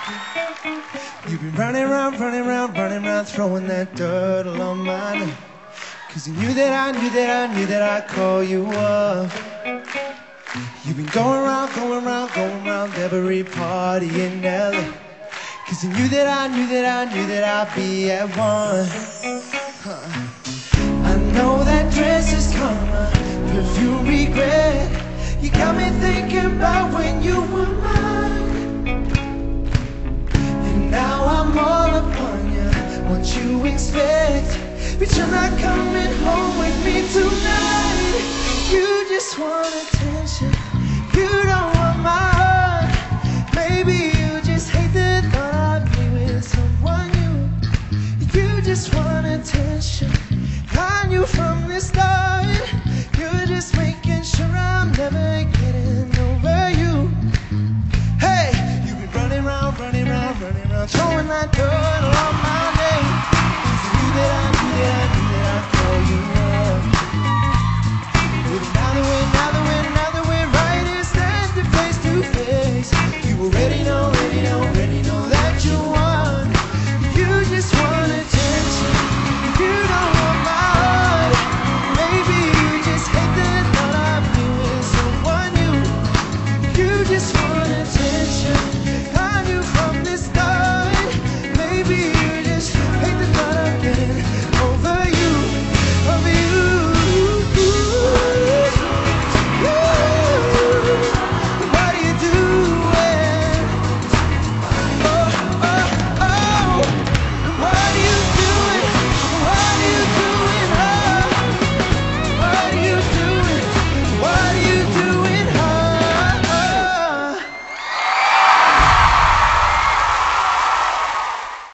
You've been running around, running around, running around, throwing that dirt all on my name. 'Cause you knew that I knew that I knew that I'd call you up. You've been going around, going around, going around every party in LA. 'Cause you knew that I knew that I knew that I'd be at one. I know that dress is karma, perfume regret. You got me thinking about when you were mine. And now I'm all upon you, what you expect. But you're not coming home with me tonight. You just want attention, you don't want my heart. Maybe you just hate the thought of me with someone new. You just want attention, I knew from the start. You're just making sure I'm never getting over you. Hey, you've been running round, running round, running round, throwing that dirt on my name. 'Cause you knew that I knew that I knew that I'd call you up. But now that we're right here standing face to face, you already know,